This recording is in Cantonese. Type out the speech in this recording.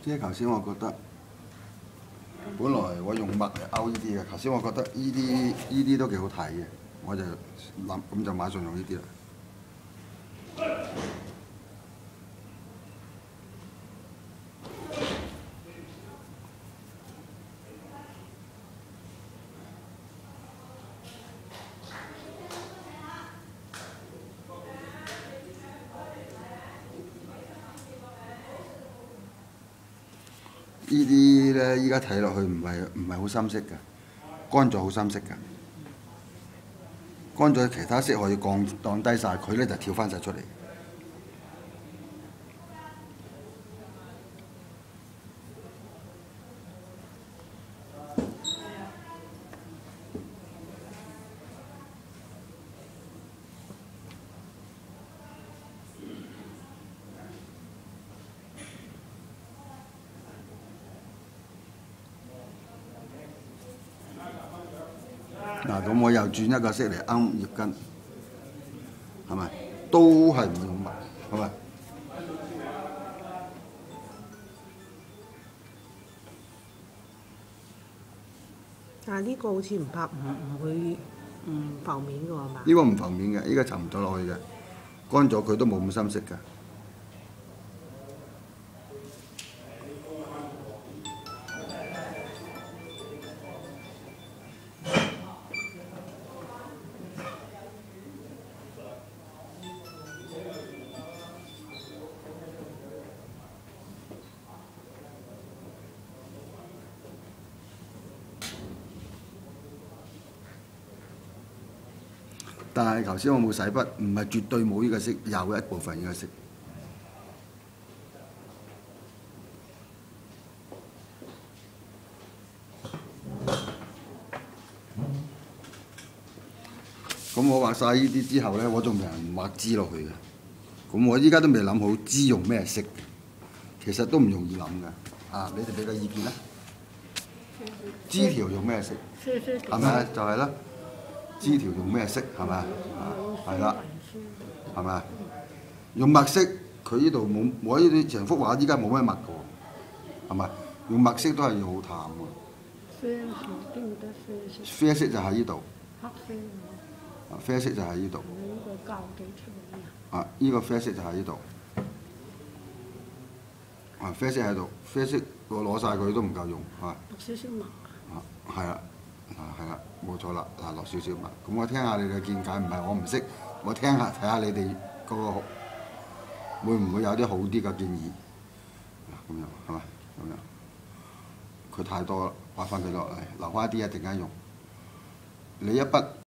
即係頭先我覺得，本來我用墨嚟勾呢啲嘅，頭先我覺得呢啲都幾好睇嘅，我就諗咁就馬上用呢啲啦。呢啲咧，依家睇落去唔係好深色嘅，乾咗好深色嘅。乾咗其他色可以降低晒，佢咧就跳翻晒出嚟。嗱，咁我又轉一個色嚟啱葉根，係咪？都係唔用墨，係咪？ 但係呢個好似唔會浮面嘅喎嘛？ 呢個唔浮面嘅，呢個沉唔到落去嘅，乾咗佢都冇咁深色嘅。但係頭先我冇洗筆，唔係絕對冇呢個色，有一部分呢個色。咁我畫晒呢啲之後咧，我仲未畫枝落去嘅。咁我依家都未諗好枝用咩色，其實都唔容易諗嘅。啊，你哋俾個意見啦。枝條用咩色？係咪就係啦？枝條用咩色係咪？係啦，係咪？用墨色，佢呢度冇，我呢啲成幅畫依家冇咩墨嘅喎，係咪？用墨色都係要好淡喎。啡色就喺呢度。 黑色。 啡色就喺呢度。 呢個膠地出嚟啊！呢個啡色就喺呢度。啊，啡色喺度，啡色我攞晒佢都唔夠用，係嘛？ 落少少墨。 啊，係啦，係啦，冇錯啦，嗱，落少少墨。咁我聽下你嘅見解，唔係我唔識，我聽下睇下你哋嗰個會唔會有啲好啲嘅建議？咁樣係嘛？咁樣佢太多啦，畫翻佢落嚟，留翻一啲一陣間用。你一筆